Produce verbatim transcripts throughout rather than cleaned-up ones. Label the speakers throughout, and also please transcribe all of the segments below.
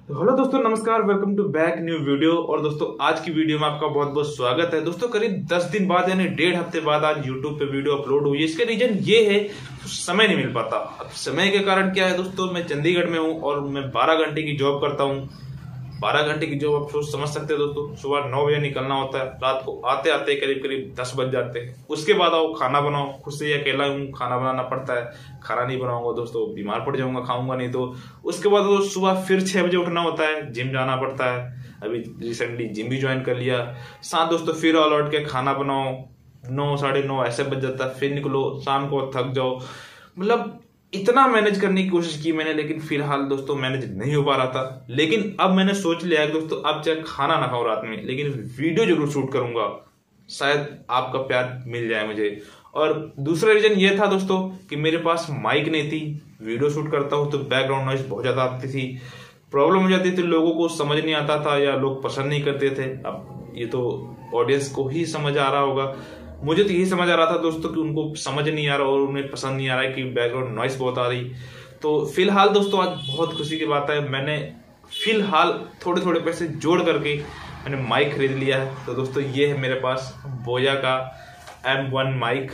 Speaker 1: तो हेलो दोस्तों, नमस्कार, welcome to back new video. और दोस्तों आज की वीडियो में आपका बहुत बहुत स्वागत है। दोस्तों करीब दस दिन बाद यानी डेढ़ हफ्ते बाद आज यूट्यूब पे वीडियो अपलोड हुई है। इसका रीजन ये है समय नहीं मिल पाता। अब समय के कारण क्या है दोस्तों, मैं चंडीगढ़ में हूँ और मैं बारह घंटे की जॉब करता हूँ। बारह घंटे की जॉब आप सोच समझ सकते हैं दोस्तों। सुबह नौ बजे निकलना होता है, रात को आते आते करीब करीब दस बज जाते हैं। उसके बाद आओ खाना बनाओ, खुद से अकेला हूँ, खाना बनाना पड़ता है। खाना नहीं बनाऊंगा दोस्तों बीमार पड़ जाऊंगा, खाऊंगा नहीं तो। उसके बाद तो सुबह फिर छह बजे उठना होता है, जिम जाना पड़ता है। अभी रिसेंटली जिम भी ज्वाइन कर लिया। साथ दोस्तों फिर ऑल आउट के खाना बनाओ, नौ साढ़े नौ ऐसे बज जाता है। फिर निकलो, शाम को थक जाओ। मतलब इतना मैनेज करने की कोशिश की मैंने, लेकिन फिलहाल दोस्तों मैनेज नहीं हो पा रहा था। लेकिन अब मैंने सोच लिया है कि दोस्तों अब चाहे खाना ना खाऊं रात में, लेकिन वीडियो जरूर शूट करूंगा। शायद आपका प्यार मिल जाए मुझे। और दूसरा रीजन ये था दोस्तों कि मेरे पास माइक नहीं थी। वीडियो शूट करता हूं तो बैकग्राउंड नॉइज बहुत ज्यादा आती थी, प्रॉब्लम हो जाती थी, लोगों को समझ नहीं आता था या लोग पसंद नहीं करते थे। अब ये तो ऑडियंस को ही समझ आ रहा होगा, मुझे तो यही समझ आ रहा था दोस्तों कि उनको समझ नहीं आ रहा और उन्हें पसंद नहीं आ रहा है कि बैकग्राउंड नॉइस बहुत आ रही। तो फिलहाल दोस्तों आज बहुत खुशी की बात है, मैंने फिलहाल थोड़े थोड़े पैसे जोड़ करके मैंने माइक खरीद लिया है। तो दोस्तों ये है मेरे पास बोया का एम वन माइक,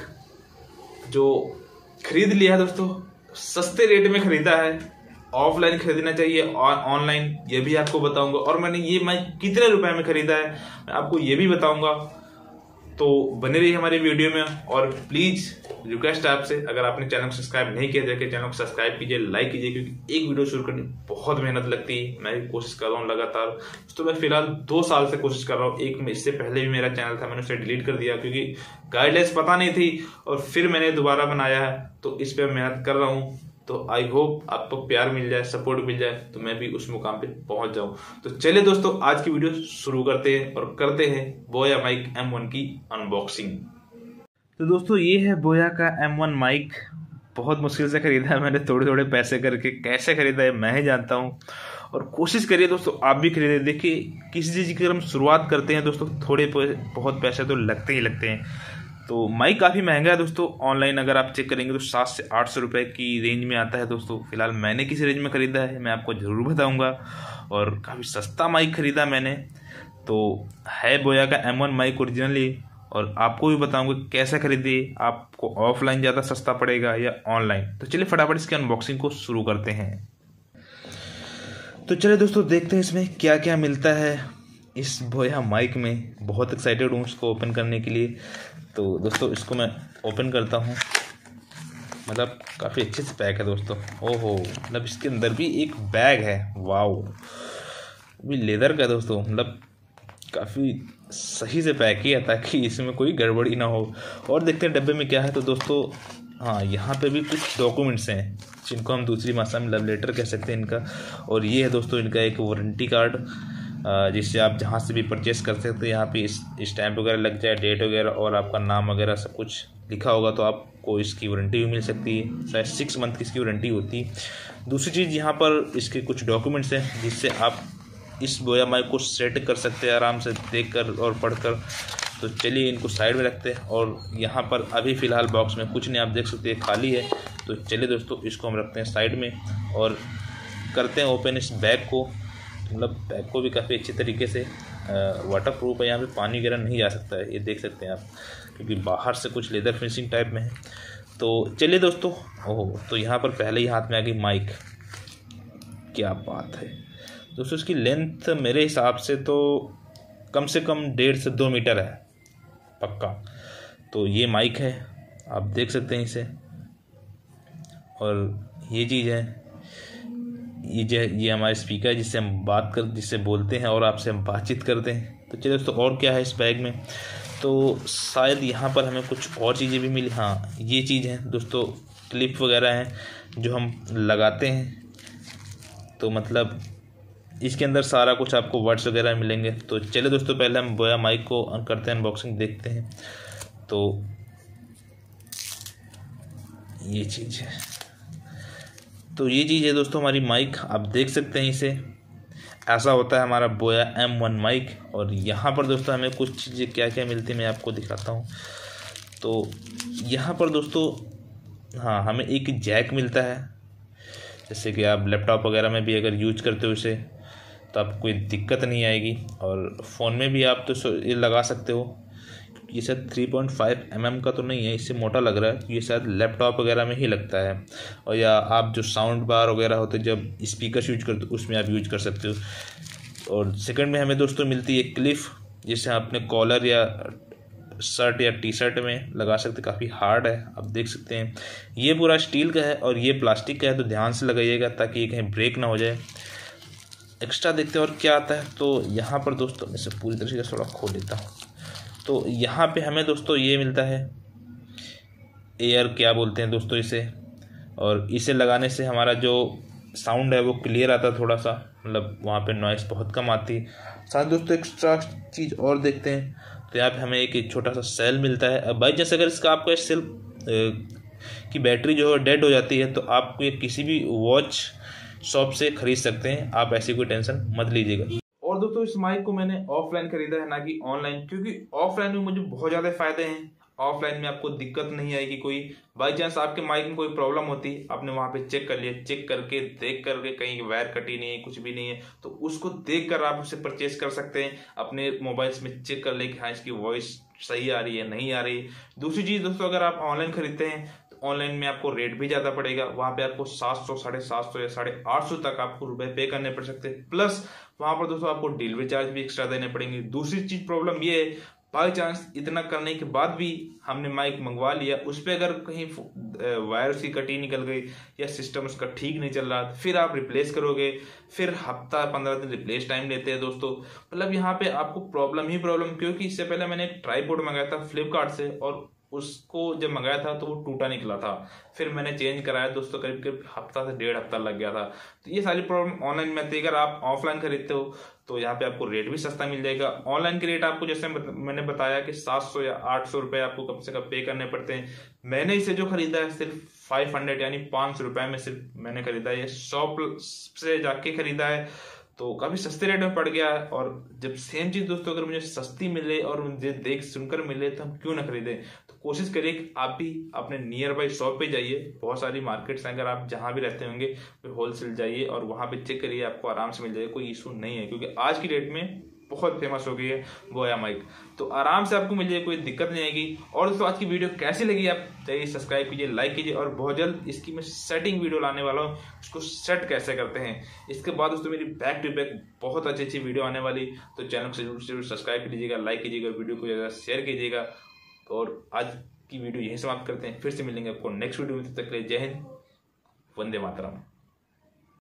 Speaker 1: जो खरीद लिया है दोस्तों। सस्ते रेट में खरीदा है, ऑफलाइन खरीदना चाहिए ऑनलाइन ये भी आपको बताऊंगा। और मैंने ये माइक कितने रुपए में खरीदा है मैं आपको ये भी बताऊंगा। तो बने रहिए हमारी वीडियो में। और प्लीज रिक्वेस्ट है आपसे, अगर आपने चैनल को सब्सक्राइब नहीं किया जाके चैनल को सब्सक्राइब कीजिए, लाइक कीजिए, क्योंकि एक वीडियो शुरू करने बहुत मेहनत लगती है। मैं भी कोशिश कर रहा हूँ लगातार। तो मैं फिलहाल दो साल से कोशिश कर रहा हूँ। एक में इससे पहले भी मेरा चैनल था, मैंने उसे डिलीट कर दिया क्योंकि गाइडलाइंस पता नहीं थी, और फिर मैंने दोबारा बनाया है। तो इस पर मेहनत कर रहा हूँ। तो आई होप आपको प्यार मिल जाए, सपोर्ट मिल जाए, तो मैं भी उस मुकाम पे पहुंच जाऊं। तो चलिए दोस्तों आज की वीडियो शुरू करते हैं और करते हैं बोया माइक एम वन की अनबॉक्सिंग। तो दोस्तों ये है बोया का एम वन माइक। बहुत मुश्किल से खरीदा है मैंने, थोड़े थोड़े पैसे करके। कैसे खरीदा है मैं ही जानता हूँ, और कोशिश करिए दोस्तों आप भी खरीदें। देखिए किसी चीज़ की अगर हम शुरुआत करते हैं दोस्तों, थोड़े बहुत पैसे तो लगते ही लगते हैं। तो माइक काफ़ी महंगा है दोस्तों। ऑनलाइन अगर आप चेक करेंगे तो सात से आठ सौ रुपये की रेंज में आता है दोस्तों। फिलहाल मैंने किस रेंज में ख़रीदा है मैं आपको ज़रूर बताऊंगा। और काफ़ी सस्ता माइक ख़रीदा मैंने। तो है बोया का एम वन माइक ओरिजिनली, और आपको भी बताऊंगा कैसे खरीदिए, आपको ऑफलाइन ज़्यादा सस्ता पड़ेगा या ऑनलाइन। तो चलिए फटाफट इसकी अनबॉक्सिंग को शुरू करते हैं। तो चलिए दोस्तों देखते हैं इसमें क्या क्या मिलता है इस बोया माइक में। बहुत एक्साइटेड हूँ इसको ओपन करने के लिए। तो दोस्तों इसको मैं ओपन करता हूँ। मतलब काफ़ी अच्छे से पैक है दोस्तों। ओहो, मतलब इसके अंदर भी एक बैग है। वाओ, भी लेदर का दोस्तों। मतलब काफ़ी सही से पैक किया ताकि इसमें कोई गड़बड़ी ना हो। और देखते हैं डब्बे में क्या है। तो दोस्तों हाँ, यहाँ पे भी कुछ डॉक्यूमेंट्स हैं जिनको हम दूसरी भाषा में लव लेटर कह सकते हैं इनका। और ये है दोस्तों इनका एक वारंटी कार्ड, जिससे आप जहाँ से भी परचेस कर सकते हैं। यहाँ पे इस स्टैम्प वगैरह लग जाए, डेट वगैरह और आपका नाम वगैरह सब कुछ लिखा होगा, तो आपको इसकी वारंटी भी मिल सकती है। शायद सिक्स मंथ की इसकी वारंटी होती है। दूसरी चीज़ यहाँ पर इसके कुछ डॉक्यूमेंट्स हैं जिससे आप इस बोया माइक को सेट कर सकते हैं आराम से देख कर और पढ़ कर। तो चलिए इनको साइड में रखते हैं। और यहाँ पर अभी फ़िलहाल बॉक्स में कुछ नहीं, आप देख सकते हैं खाली है। तो चलिए दोस्तों इसको हम रखते हैं साइड में और करते हैं ओपन इस बैग को। मतलब बैग को भी काफ़ी अच्छी तरीके से वाटर प्रूफ है, यहाँ पे पानी वगैरह नहीं जा सकता है, ये देख सकते हैं आप, क्योंकि बाहर से कुछ लेदर फिनिशिंग टाइप में है। तो चलिए दोस्तों, ओह तो यहाँ पर पहले ही हाथ में आ गई माइक। क्या बात है दोस्तों, इसकी लेंथ मेरे हिसाब से तो कम से कम डेढ़ से दो मीटर है पक्का। तो ये माइक है, आप देख सकते हैं इसे। और ये चीज़ है, ये जो ये हमारा स्पीकर है जिससे हम बात कर जिससे बोलते हैं और आपसे हम बातचीत करते हैं। तो चलिए दोस्तों और क्या है इस बैग में। तो शायद यहाँ पर हमें कुछ और चीज़ें भी मिली। हाँ ये चीज़ है दोस्तों, क्लिप वगैरह हैं जो हम लगाते हैं। तो मतलब इसके अंदर सारा कुछ आपको वर्ड्स वगैरह मिलेंगे। तो चलिए दोस्तों पहले हम बोया माइक को करते हैं अनबॉक्सिंग, देखते हैं। तो ये चीज़ है, तो ये चीज़ है दोस्तों हमारी माइक, आप देख सकते हैं इसे। ऐसा होता है हमारा बोया एम वन माइक। और यहाँ पर दोस्तों हमें कुछ चीज़ें क्या क्या मिलती है मैं आपको दिखाता हूँ। तो यहाँ पर दोस्तों हाँ हमें एक जैक मिलता है, जैसे कि आप लैपटॉप वगैरह में भी अगर यूज करते हो इसे तो आपको कोई दिक्कत नहीं आएगी। और फ़ोन में भी आप तो ये लगा सकते हो। ये शायद three point five M M का तो नहीं है, इससे मोटा लग रहा है, ये शायद लैपटॉप वगैरह में ही लगता है। और या आप जो साउंड बार वगैरह होते हैं जब स्पीकर यूज करते हो उसमें आप यूज कर सकते हो। और सेकंड में हमें दोस्तों मिलती है क्लिफ, जिसे आप अपने कॉलर या शर्ट या टी शर्ट में लगा सकते। काफ़ी हार्ड है, आप देख सकते हैं। ये पूरा स्टील का है और ये प्लास्टिक का है, तो ध्यान से लगाइएगा ताकि ये कहीं ब्रेक ना हो जाए। एक्स्ट्रा देखते हैं और क्या आता है। तो यहाँ पर दोस्तों मैं इसे पूरी तरह से थोड़ा खोल लेता हूँ। तो यहाँ पे हमें दोस्तों ये मिलता है एयर, क्या बोलते हैं दोस्तों इसे, और इसे लगाने से हमारा जो साउंड है वो क्लियर आता है थोड़ा सा, मतलब वहाँ पे नॉइस बहुत कम आती है। साथ दोस्तों एक्स्ट्रा चीज़ और देखते हैं, तो यहाँ पे हमें एक, एक छोटा सा सेल मिलता है। अब बाई चांस अगर इसका आपका सेल की बैटरी जो है डेड हो जाती है तो आप ये किसी भी वॉच शॉप से खरीद सकते हैं, आप ऐसी कोई टेंशन मत लीजिएगा। और दोस्तों इस माइक को मैंने ऑफलाइन खरीदा है, ना कि ऑनलाइन, क्योंकि ऑफलाइन में मुझे बहुत ज़्यादा फायदे हैं। ऑफलाइन में आपको दिक्कत नहीं आएगी कोई। बाई चांस आपके माइक में कोई प्रॉब्लम होती, आपने वहाँ पे चेक कर लिया, चेक करके देख करके कहीं वायर कटी नहीं है, कुछ भी नहीं है, तो उसको देख कर आप उसे परचेज कर सकते हैं। अपने मोबाइल्स में चेक कर ले कि हाँ इसकी वॉइस सही आ रही है, नहीं आ रही। दूसरी चीज़ दोस्तों, अगर आप ऑनलाइन खरीदते हैं ऑनलाइन में आपको रेट भी ज़्यादा पड़ेगा। वहाँ पे आपको सात सौ साढ़े सात सौ या साढ़े आठ सौ तक आपको रुपए पे करने पड़ सकते हैं। प्लस वहाँ पर दोस्तों आपको डिलीवरी चार्ज भी एक्स्ट्रा देने पड़ेंगे। दूसरी चीज़ प्रॉब्लम ये है, बाई चांस इतना करने के बाद भी हमने माइक मंगवा लिया, उस पर अगर कहीं वायर उसकी कटी निकल गई या सिस्टम उसका ठीक नहीं चल रहा, फिर आप रिप्लेस करोगे, फिर हफ्ता पंद्रह दिन रिप्लेस टाइम लेते हैं दोस्तों। मतलब यहाँ पे आपको प्रॉब्लम ही प्रॉब्लम, क्योंकि इससे पहले मैंने एक ट्राईपोड मंगाया था फ्लिपकार्ट से और उसको जब मंगाया था तो वो टूटा निकला था। फिर मैंने चेंज कराया दोस्तों, करीब करीब हफ्ता से डेढ़ हफ्ता लग गया था। तो ये सारी प्रॉब्लम ऑनलाइन में आती है। अगर आप ऑफलाइन खरीदते हो तो यहाँ पे आपको रेट भी सस्ता मिल जाएगा। ऑनलाइन के रेट आपको जैसे मैंने बताया कि सात सौ या आठ सौ रुपए आपको कम से कम पे करने पड़ते हैं। मैंने इसे जो खरीदा है सिर्फ फाइव हंड्रेड यानी पाँच सौ रुपए में सिर्फ मैंने खरीदा है। ये शॉप से जाके खरीदा है तो काफ़ी सस्ते रेट में पड़ गया है। और जब सेम चीज़ दोस्तों अगर मुझे सस्ती मिले और मुझे देख सुनकर मिले तो हम क्यों ना खरीदें। तो कोशिश करिए कि आप भी अपने नियर बाई शॉप पे जाइए। बहुत सारी मार्केट्स हैं, अगर आप जहाँ भी रहते होंगे तो होलसेल जाइए और वहाँ पे चेक करिए, आपको आराम से मिल जाएगा, कोई इशू नहीं है। क्योंकि आज की डेट में बहुत फेमस हो गई है बोया माइक, तो आराम से आपको मिल जाएगी, कोई दिक्कत नहीं आएगी। और दोस्तों आज की वीडियो कैसी लगी आप चाहिए सब्सक्राइब कीजिए, लाइक कीजिए। और बहुत जल्द इसकी मैं सेटिंग वीडियो लाने वाला हूँ, इसको सेट कैसे करते हैं। इसके बाद दोस्तों मेरी बैक टू बैक बहुत अच्छी अच्छी वीडियो आने वाली, तो चैनल को जरूर जरूर सब्सक्राइब कीजिएगा, लाइक कीजिएगा, वीडियो को ज़्यादा शेयर कीजिएगा। और आज की वीडियो यहीं समाप्त करते हैं, फिर से मिलेंगे आपको नेक्स्ट वीडियो में। तब तक के लिए जय हिंद, वंदे मातरम।